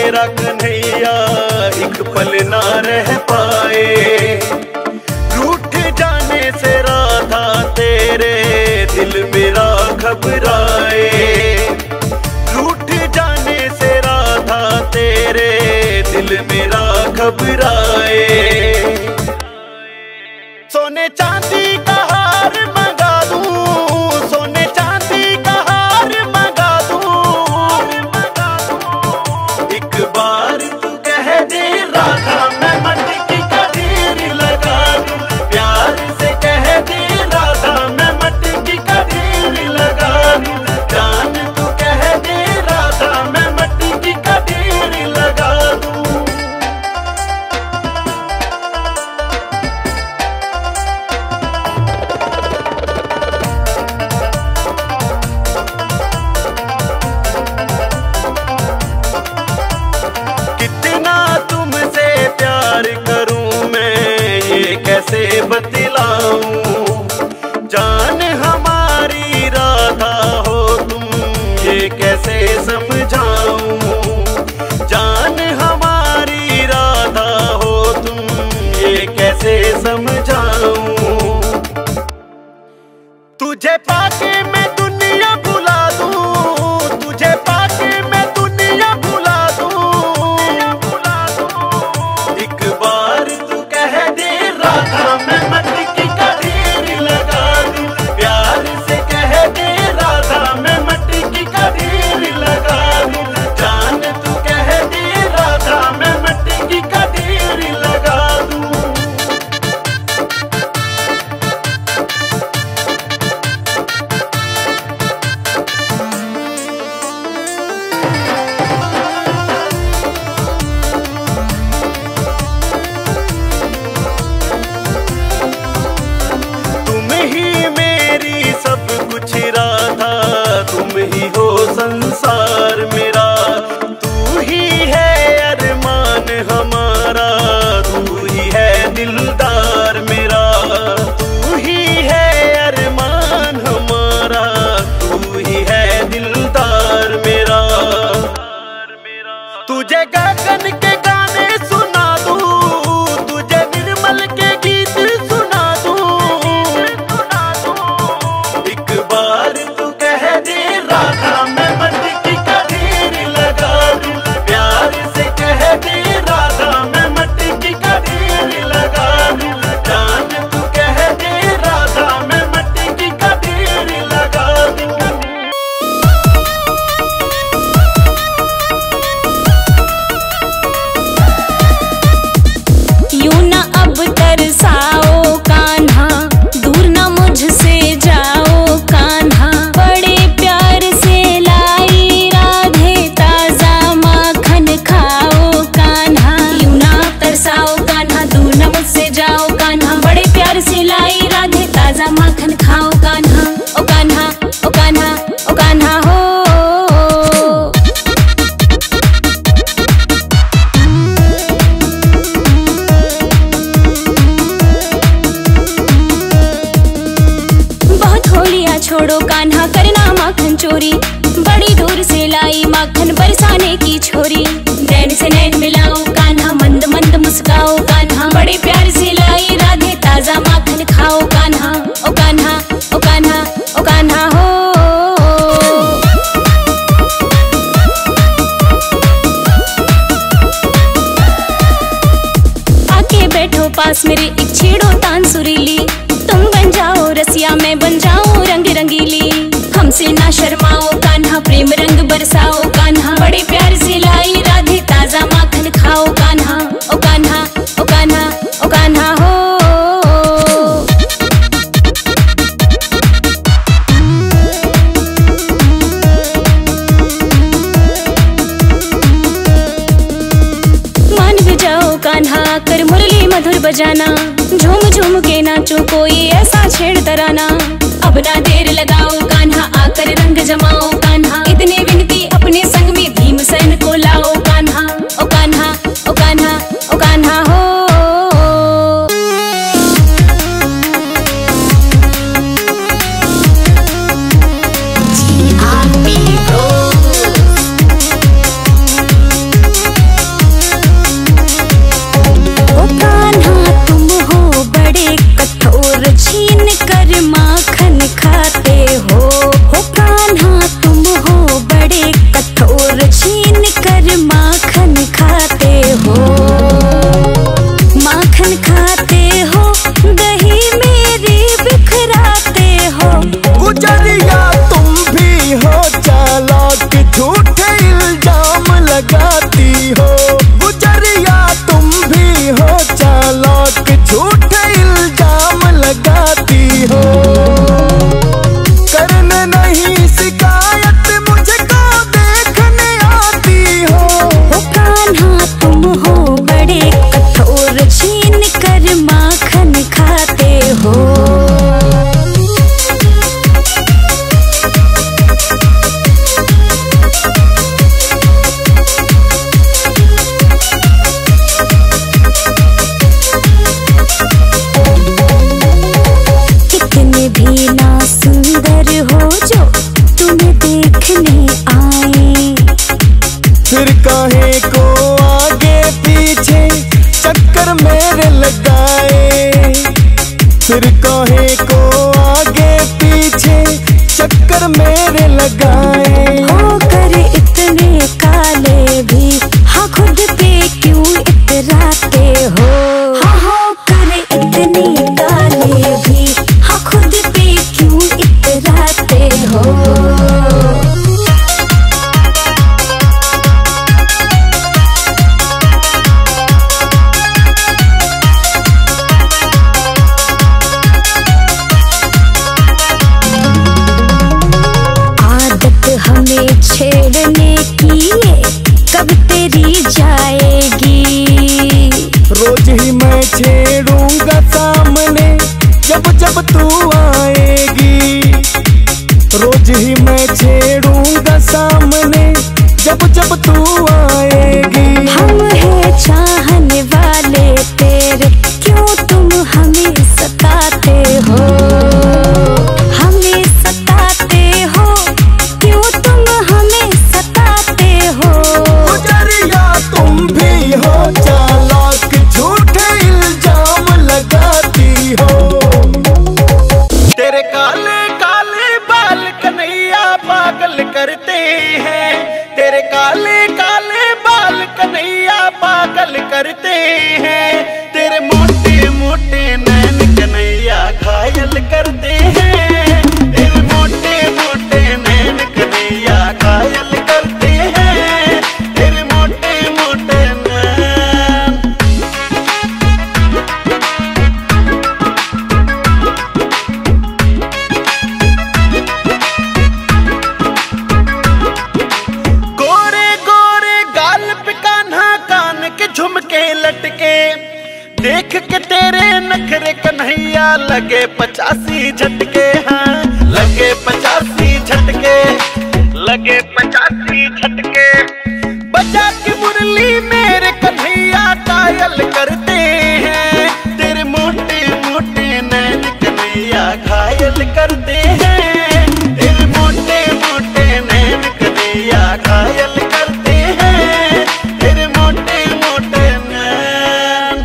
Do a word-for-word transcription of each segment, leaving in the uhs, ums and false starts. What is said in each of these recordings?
मेरा कन्हैया एक पल ना रह पाए। रूठ जाने से राधा तेरे दिल मेरा घबराए। रूठ जाने से राधा तेरे दिल मेरा घबराए। सोने चांदी का हार मंगा दूं, सोने चांदी का हार मंगा दूं। एक बार तू कह दे राधा मैं मटकी का ढेर लगा दूं। प्यार से कह दे राधा मैं मटकी का ढेर लगा दूं। जान तू कह दे राधा मैं मटकी का ढेर लगा दूं। करूं मैं ये कैसे बतलाऊं। जान हमारी राधा हो तुम ये कैसे समझाऊं। जान हमारी राधा हो तुम ये कैसे समझाऊं। तुझे पाके मैं दुनिया भुला दूं, तुझे पाके मैं दुनिया भुला दूं। एक बार तू कह दे राधा मैं मटकी का ढेर लगा दूं। प्यार से कह दे राधा मैं मटकी का ढेर लगा दूं। जान तू कह दे राधा मैं मटकी का ढेर लगा दूं। सब कुछ राधा तुम ही हो संसार मेरा। तू ही है अरमान हमारा, तू ही है दिलदार मेरा। तू ही है अरमान हमारा, तू ही है दिलदार मेरा। तुझे गगन के गाने सुना दूं, तुझे निर्मल के गीत सुना दूं। एक बार तू कह दे राधा मैं मटकी का ढेर लगा दूं। प्यार से कह दे राधा मैं मटकी का ढेर लगा दूं। जान तू कह दे राधा मैं मटकी का ढेर लगा दूं। यूं ना अब तरसाओ कान्हा, दूर ना मुझसे जाओ कान्हा। बड़े प्यार से लाई राधे ताजा माखन खाओ कान्हा। यूं ना तरसाओ कान्हा, दूर ना मुझसे जाओ कान्हा। बड़े प्यार से लाई राधे ताजा माखन खाओ कान्हा। ओ कान्हा ओ कान्हा ओ कान्हा हो। छोड़ो कान्हा करना माखन चोरी। बड़ी दूर से लाई माखन बरसाने की छोरी। नैन से नैन मिलाओ कान्हा, मंद मंद मुस्काओ कान्हा। बड़े प्यार से लाई राधे ताजा माखन खाओ कान्हा। ओ कान्हा ओ कान्हा ओ कान्हा हो। आके बैठो पास मेरे एक छेड़ो तान सुरीली। तुम बन जाओ रसिया मैं बन जाऊं रंग रंगीली। हमसे ना शर्माओ कान्हा, प्रेम रंग बरसाओ कान्हा। बड़े प्यार से लाई राधे ताजा माखन खाओ कान्हा। ओ कान्हा ओ कान्हा ओ कान्हा हो। मान भी जाओ कान्हा कर मुरली मधुर बजाना। झूम झूम के नाचो कोई ऐसा छेड़ तराना। अब ना देर लगाओ कान्हा आकर रंग जमाओ कान्हा। इतने विनती अपने संग में भीमसेन को लाओ कान्हा। ओ कान्हा ओ कान्हा ओ कान्हा हो। भी ना सुंदर हो जो तुम्हें देखने आए। फिर काहे को आगे पीछे चक्कर मेरे लगाए। फिर काहे को आगे पीछे चक्कर मेरे लगाए। हो कर इतने काले भी हाँ खुद पे क्यों इतराते हो। हाँ हो कर इतने काले भी हाँ खुद पे क्यों इतराते हो। हमें छेड़ने की ये कब तेरी जाएगी। रोज ही मैं छेड़ूंगा सामने जब जब तू आएगी। रोज ही मैं छेड़ूंगा सामने जब जब तू आएगी। हम हैं चाहने वाले तेरे क्यों तुम हमें सताते हो। हमें सताते हो क्यों तुम हमें सताते हो। गुजरिया तुम भी हो चालाक झूठे इल्जाम लगाती हो। तेरे काले काले बाल कन्हैया पागल करते हैं। तेरे काले काले बाल कन्हैया पागल करते हैं। तेरे मोटे मोटे नैन कन्हैया घायल करते हैं। तेरे मोटे मोटे नैन कन्हैया घायल करते हैं। तेरे मोटे मोटे नैन। गोरे गोरे गाल पे कान्हा कान के झुमके लटके। देख के तेरे नखरे कन्हैया लगे पचासी झटके। हाँ लगे पचासी झटके। लगे पचासी झटके। बजा के मुरली मेरे कन्हैया कायल करते हैं। तेरे मोटे मोटे नैन कन्हैया घायल करते हैं। तेरे मोटे मोटे नैन कन्हैया घायल करते हैं। तेरे मोटे मोटे नैन।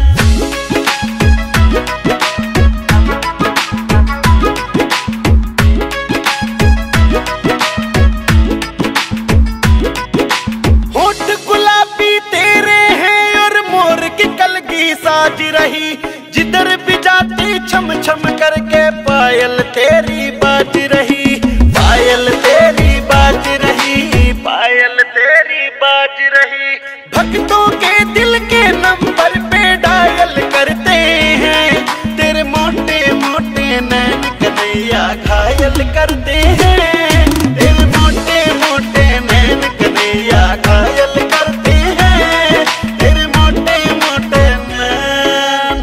होठ गुलाबी तेरे हैं और मोर की कलगी साज रही। जिधर भी जाती छम छम करके पायल तेरी बाज रही। पायल तेरी बाज रही। पायल तेरी बाज रही। भक्तों के दिल के नंबर पे डायल करते हैं। तेरे मोटे मोटे नैन कन्हैया घायल करते हैं। तेरे मोटे मोटे नैन कन्हैया घायल करते हैं। तेरे मोटे मोटे नैन।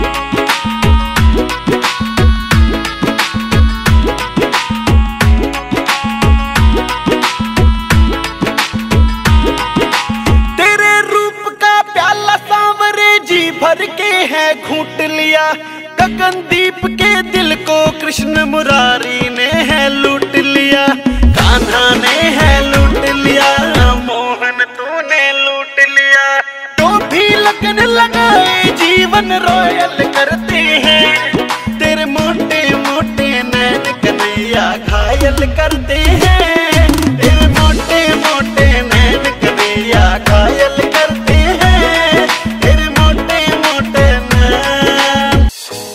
तेरे रूप का प्याला सांवरे जी भर के है घूट लिया। गगनदीप के दिल को कृष्ण मुरारी ने है लूट लिया। कान्हा ने है लूट लिया। मोहन तूने लूट लिया। तो भी लगन लगाए जीवन रॉयल करते हैं। तेरे मोटे मोटे नैन कन्हैया घायल करते हैं। तेरे मोटे मोटे नैन कन्हैया घायल करते हैं। तेरे मोटे मोटे नैन।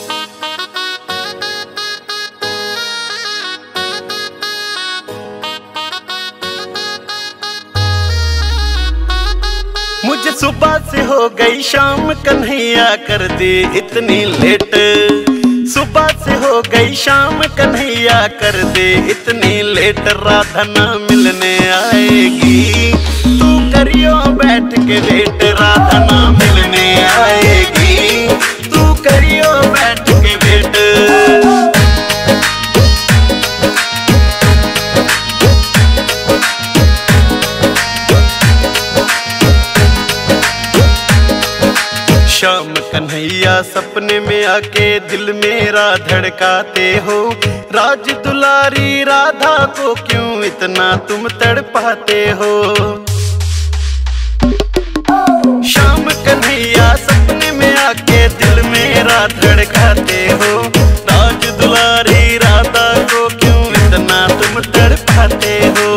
मुझे सुबह से हो गई शाम कन्हैया कर दे इतनी लेट। सुबह से हो गई शाम कन्हैया कर दे इतनी लेट। राधा ना मिलने आएगी तू करियो बैठ के वेट। राधा ना मिलने आएगी तू करियो बैठ के वेट। शाम कन्हैया सपने में आके दिल मेरा मेरा धड़काते हो। राज दुलारी राधा को क्यों इतना तुम तड़पाते हो। श्याम कन्हैया सपने में आके दिल मेरा धड़काते हो। राज दुलारी राधा को क्यों इतना तुम तड़पाते हो।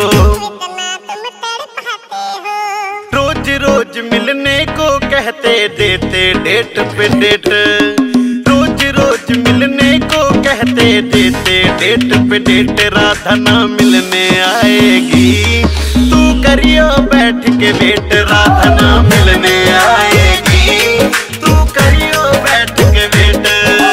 रोज रोज मिलने को कहते देते डेट पे डेट। रोज रोज मिलने को कहते देते डेट पे डेट। राधा ना मिलने आएगी तू करियो बैठ के वेट। राधा ना मिलने आएगी तू करियो बैठ के वेट।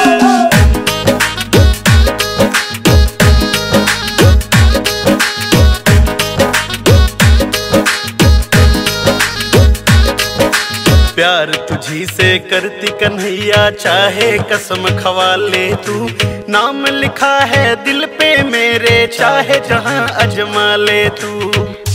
प्यार तुझी से करती कन्हैया चाहे कसम खवा ले तू। नाम लिखा है दिल पे मेरे चाहे जहां अजमा ले तू।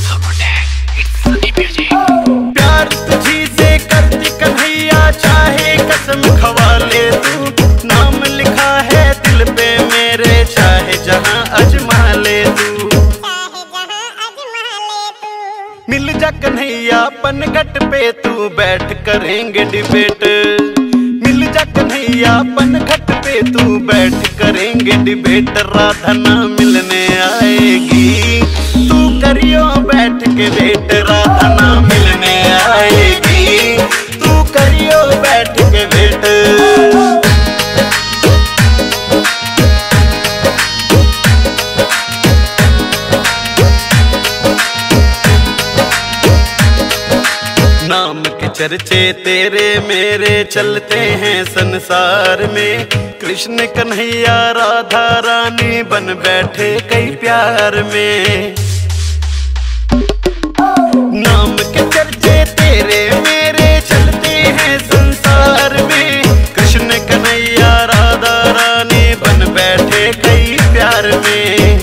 प्यार तुझी से करती कन्हैया चाहे कसम खवा ले तू। नाम लिखा है दिल पे मेरे चाहे जहां अजमा ले तू। मिल जा कन्हैया पनघट पे तू बैठ करेंगे डिबेट। मिल जा कन्हैया पनघट पे तू बैठ करेंगे डिबेट। राधा ना मिलने आएगी तू करियो बैठ के वेट। राधा ना मिलने आएगी तू करियो बैठ के वेट। नाम के चर्चे तेरे मेरे चलते हैं संसार में। कृष्ण कन्हैया राधा रानी बन बैठे कई प्यार में। नाम के चर्चे तेरे मेरे चलते हैं संसार में। कृष्ण कन्हैया राधा रानी बन बैठे कई प्यार में।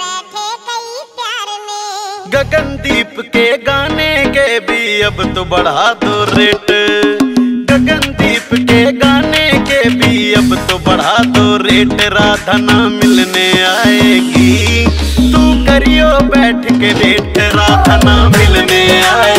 गगनदीप के गाने के भी अब तो बढ़ा दो रेट। गगनदीप के गाने के भी अब तो बढ़ा दो रेट। राधा ना मिलने आएगी तू करियो बैठ के वेट। राधा ना मिलने आएगी।